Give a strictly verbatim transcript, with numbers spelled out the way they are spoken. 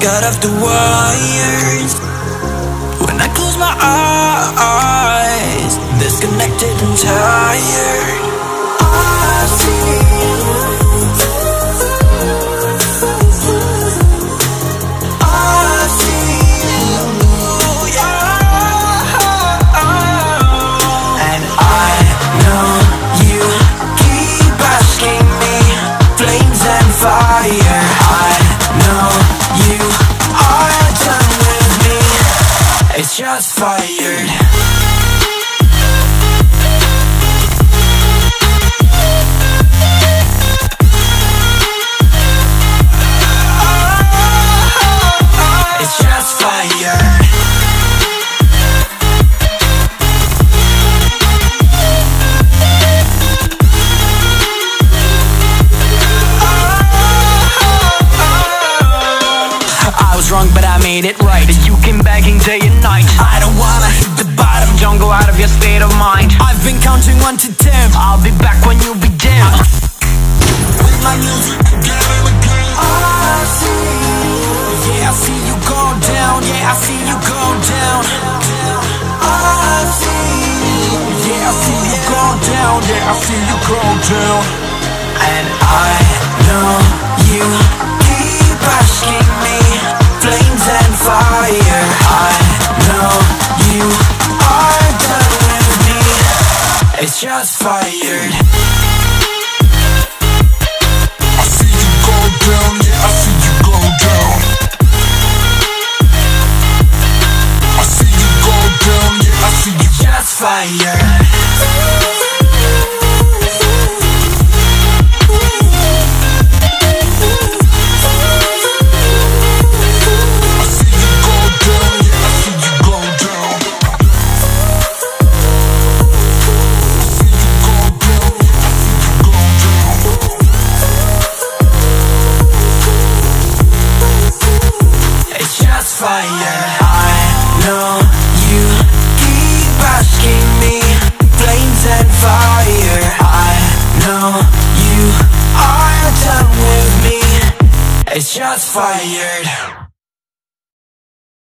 got off the wires. When I close my eyes, disconnected and tired. I see fire. I know you are done with me. It's just fired. It's just fire. Wrong, but I made it right. You came begging day and night. I don't wanna hit the bottom. Don't go out of your state of mind. I've been counting one to ten. I'll be back when you begin. With my music again and again. I see, yeah, I see you go down. Yeah, I see you go down. I see, yeah, I see you go down. Yeah, I see you go down. And I know you keep asking me. Flames and fire. I know you are done with me. It's just fired. I see you go down, yeah, I see you go down. I see you go down, yeah, I see you. It's just fired. Fire. I know you keep asking me. Flames and fire. I know you are done with me. It's just fired.